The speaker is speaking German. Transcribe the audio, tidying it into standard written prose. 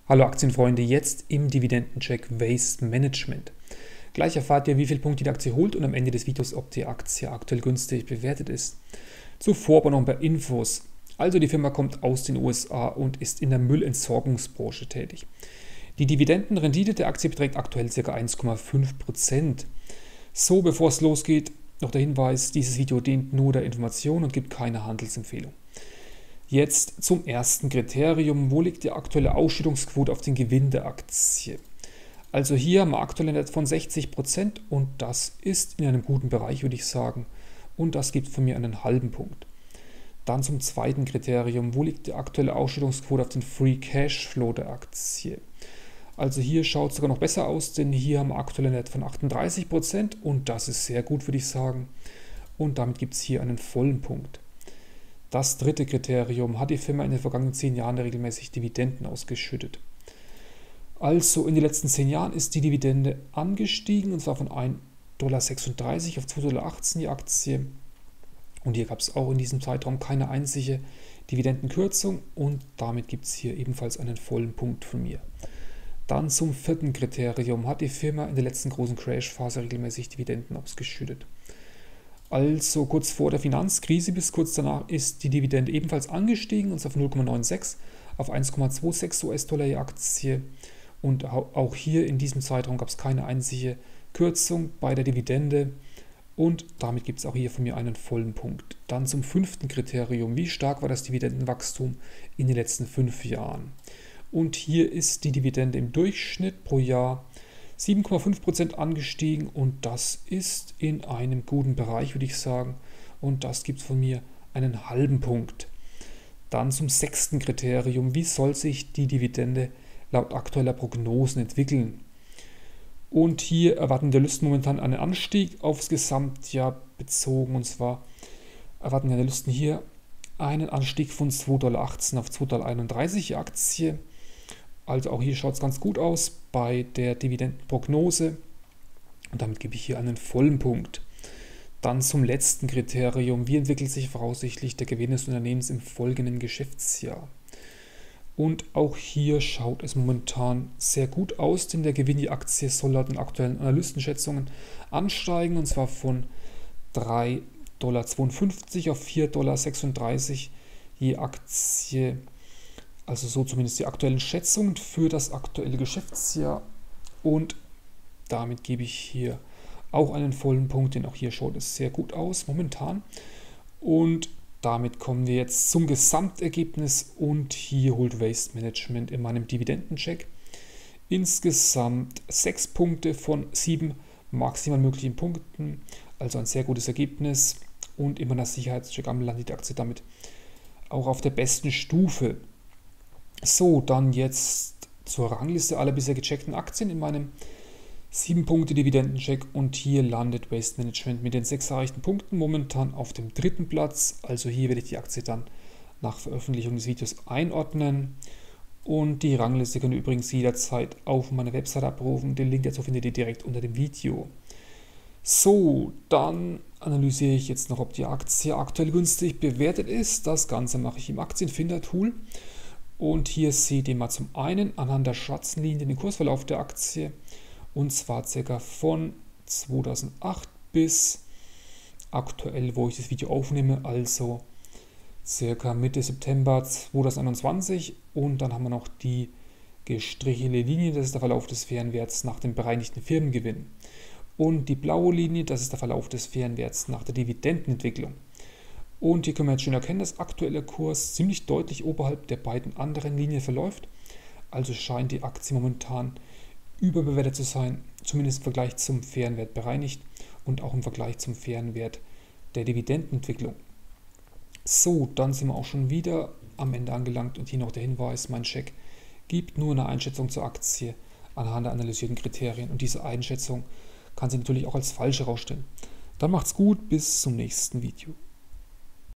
Hallo Aktienfreunde, jetzt im Dividendencheck Waste Management. Gleich erfahrt ihr, wie viele Punkte die Aktie holt und am Ende des Videos, ob die Aktie aktuell günstig bewertet ist. Zuvor aber noch ein paar Infos. Also die Firma kommt aus den USA und ist in der Müllentsorgungsbranche tätig. Die Dividendenrendite der Aktie beträgt aktuell ca. 1,5%. So, bevor es losgeht, noch der Hinweis, dieses Video dient nur der Information und gibt keine Handelsempfehlung. Jetzt zum ersten Kriterium. Wo liegt die aktuelle Ausschüttungsquote auf den Gewinn der Aktie? Also hier haben wir aktuell einen Wert von 60% und das ist in einem guten Bereich, würde ich sagen. Und das gibt von mir einen halben Punkt. Dann zum zweiten Kriterium. Wo liegt die aktuelle Ausschüttungsquote auf den Free Cashflow der Aktie? Also hier schaut es sogar noch besser aus, denn hier haben wir aktuell einen Wert von 38% und das ist sehr gut, würde ich sagen. Und damit gibt es hier einen vollen Punkt. Das dritte Kriterium: Hat die Firma in den vergangenen 10 Jahren regelmäßig Dividenden ausgeschüttet? Also in den letzten 10 Jahren ist die Dividende angestiegen und zwar von 1,36 $ auf 2,18 $ die Aktie. Und hier gab es auch in diesem Zeitraum keine einzige Dividendenkürzung und damit gibt es hier ebenfalls einen vollen Punkt von mir. Dann zum vierten Kriterium: Hat die Firma in der letzten großen Crash-Phase regelmäßig Dividenden ausgeschüttet? Also kurz vor der Finanzkrise bis kurz danach ist die Dividende ebenfalls angestiegen, und zwar von 0,96 auf 1,26 US-Dollar je Aktie. Und auch hier in diesem Zeitraum gab es keine einzige Kürzung bei der Dividende. Und damit gibt es auch hier von mir einen vollen Punkt. Dann zum fünften Kriterium: Wie stark war das Dividendenwachstum in den letzten 5 Jahren? Und hier ist die Dividende im Durchschnitt pro Jahr 7,5% angestiegen und das ist in einem guten Bereich, würde ich sagen. Und das gibt von mir einen halben Punkt. Dann zum sechsten Kriterium: Wie soll sich die Dividende laut aktueller Prognosen entwickeln? Und hier erwarten die Analysten momentan einen Anstieg aufs Gesamtjahr bezogen. Und zwar erwarten die Analysten hier einen Anstieg von 2,18 $ auf 2,31 $ die Aktie. Also auch hier schaut es ganz gut aus bei der Dividendenprognose und damit gebe ich hier einen vollen Punkt. Dann zum letzten Kriterium: Wie entwickelt sich voraussichtlich der Gewinn des Unternehmens im folgenden Geschäftsjahr? Und auch hier schaut es momentan sehr gut aus, denn der Gewinn die Aktie soll laut den aktuellen Analystenschätzungen ansteigen, und zwar von 3,52 $ auf 4,36 $ je Aktie. Also so zumindest die aktuellen Schätzungen für das aktuelle Geschäftsjahr. Und damit gebe ich hier auch einen vollen Punkt, denn auch hier schaut es sehr gut aus momentan. Und damit kommen wir jetzt zum Gesamtergebnis und hier holt Waste Management in meinem Dividendencheck insgesamt 6 Punkte von 7 maximal möglichen Punkten. Also ein sehr gutes Ergebnis und in meiner Sicherheitscheck landet die Aktie damit auch auf der besten Stufe. So, dann jetzt zur Rangliste aller bisher gecheckten Aktien in meinem 7-Punkte-Dividendencheck und hier landet Waste Management mit den 6 erreichten Punkten momentan auf dem 3. Platz. Also hier werde ich die Aktie dann nach Veröffentlichung des Videos einordnen und die Rangliste könnt ihr übrigens jederzeit auf meiner Website abrufen. Den Link dazu findet ihr direkt unter dem Video. So, dann analysiere ich jetzt noch, ob die Aktie aktuell günstig bewertet ist. Das Ganze mache ich im Aktienfinder-Tool. Und hier seht ihr mal zum einen anhand der schwarzen Linie den Kursverlauf der Aktie, und zwar ca. von 2008 bis aktuell, wo ich das Video aufnehme, also ca. Mitte September 2021. Und dann haben wir noch die gestrichelte Linie, das ist der Verlauf des fairen Werts nach dem bereinigten Firmengewinn. Und die blaue Linie, das ist der Verlauf des fairen Werts nach der Dividendenentwicklung. Und hier können wir jetzt schön erkennen, dass aktueller Kurs ziemlich deutlich oberhalb der beiden anderen Linien verläuft. Also scheint die Aktie momentan überbewertet zu sein, zumindest im Vergleich zum fairen Wert bereinigt und auch im Vergleich zum fairen Wert der Dividendenentwicklung. So, dann sind wir auch schon wieder am Ende angelangt und hier noch der Hinweis: Mein Check gibt nur eine Einschätzung zur Aktie anhand der analysierten Kriterien und diese Einschätzung kann sich natürlich auch als falsch herausstellen. Dann macht's gut, bis zum nächsten Video.